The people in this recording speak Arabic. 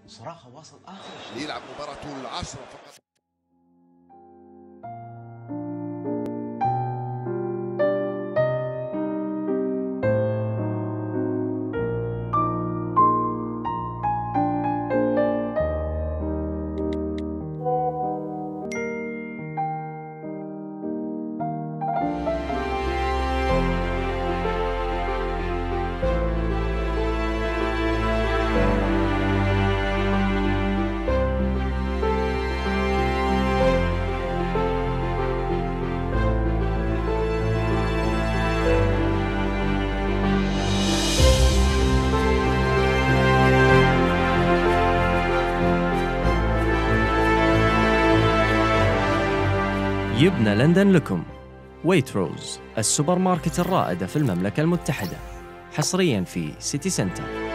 بصراحة وصل آخر شيء. يلعب مباراته العاشرة فقط. يبنى لندن لكم. ويتروز، السوبر ماركت الرائدة في المملكة المتحدة، حصرياً في سيتي سنتر.